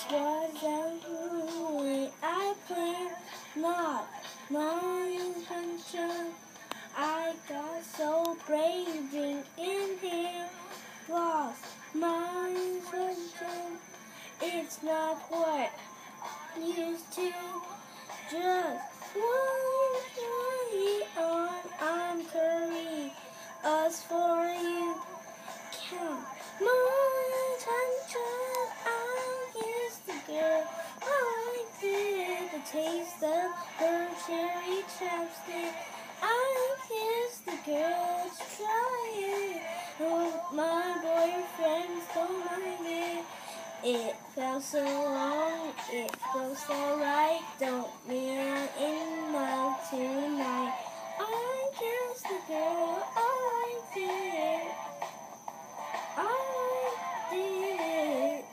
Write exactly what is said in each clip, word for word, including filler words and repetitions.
was Auli'i. I planned not my intention. I got so brave in here, lost my intention. It's not what used to. Just one try on. I'm curry. Us for you. Count my attention. I kissed the girl. I did the taste of her cherry chapstick. I kissed the girl. Try it. Oh, my boyfriend's don't mind it. It felt so long, it felt so right. Don't mean I'm in love tonight. I kissed the girl, I did. I did.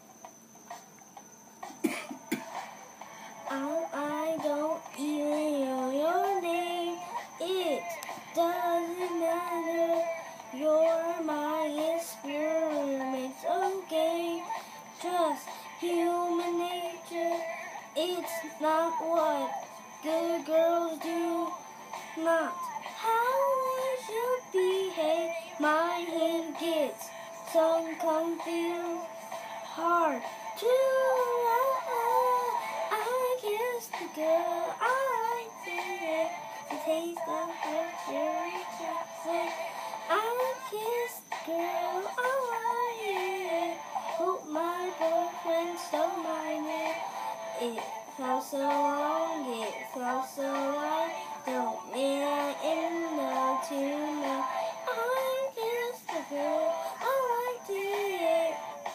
Oh, I don't even know your name. It doesn't matter. You're my experiment, okay? Just human nature. It's not what good girls do, not how they should behave. My head gets so confused, hard to love. I kissed the girl, I did it. The taste of her cherry chapstick. I kissed the girl, I did it. Hope my boyfriend don't mind it. It felt so long, it felt so right. Don't mean I'm in love tonight. I kissed the girl, I did.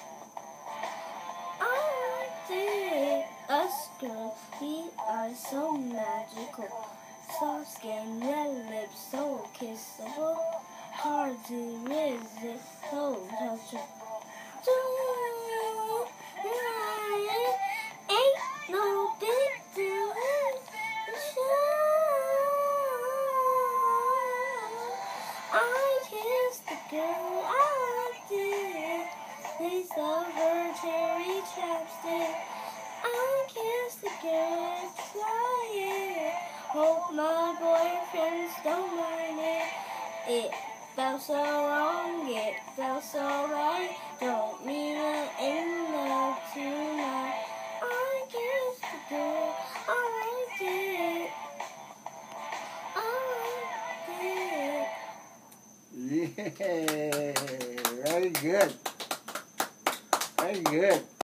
I did. Us girls, we are so magical. Soft skin, red lips, so kissable. Hard to resist, so touchable. Ain't no big deal. I kissed the girl, I did. Taste of her cherry chapstick. I kissed the girl, try it. Hope my boyfriends don't mind it. It felt so wrong, it felt so right. Don't mean I'm in love tonight. I kissed the girl, I did. I did. Yeah, very good. Very good.